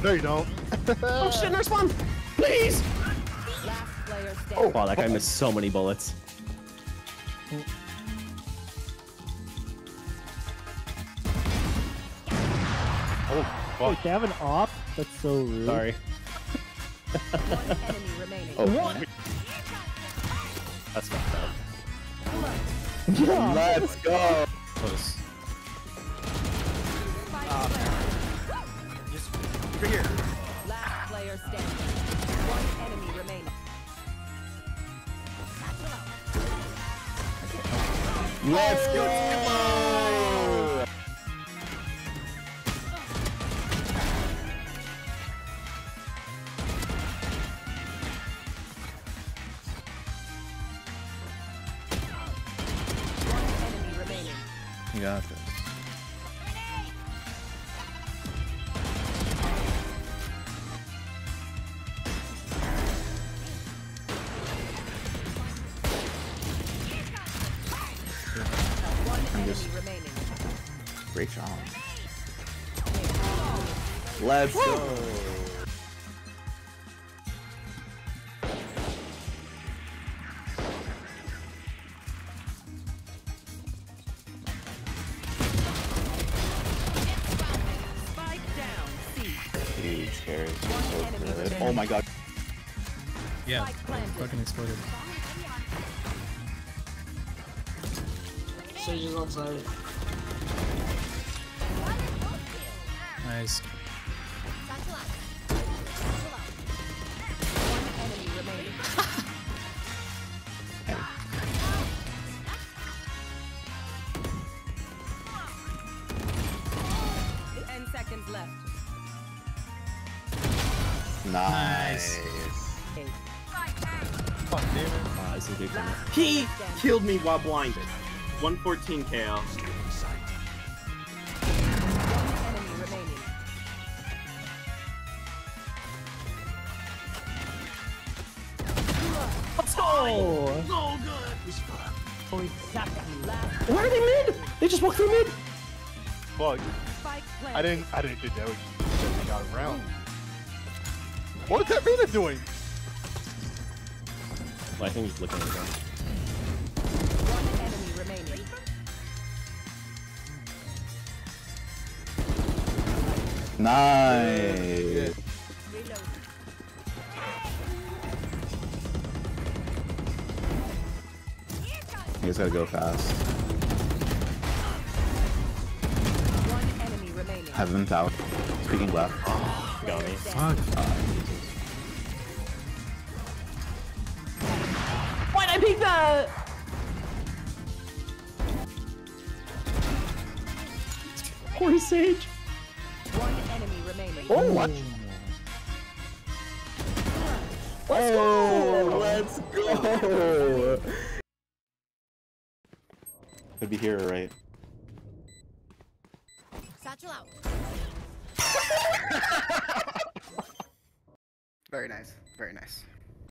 No, you don't. Oh shit, nurse one! Please! Last player standing. Oh wow, that guy missed so many bullets. Oh, fuck. Wait, they have an op? That's so rude. Sorry. One enemy remaining. Oh, What? that's fucked up. Let's go. Close. Just over here. Last player standing. One enemy remaining. Let's go. One enemy remaining. You got this. One enemy just- remaining. Great job. Let's go. Spike down. C. Huge, scary. One enemy Good. remaining. Oh my god. Yeah, Spike planted. fucking exploded. Sage's on side. Nice. One enemy remaining. Ten seconds left. Nice. Fuck, damn it. This is a big one. He killed me while blinded. 114 KO. One enemy remaining. Let's go! So good. Last Why are they mid? They just walked through mid. Fuck. spike I planted. didn't think that was they got around. What is that Rita doing? Well, I think he's looking at them. One enemy remaining. Nice. Reload. You guys gotta go fast. One enemy remaining. Heaven's out. Speaking left. Got me. Fuck. Why'd I peek that? Poor Sage. One enemy remaining. Oh, what? Let's go! Let's go! Could be here, right? Satchel out. Very nice. Very nice.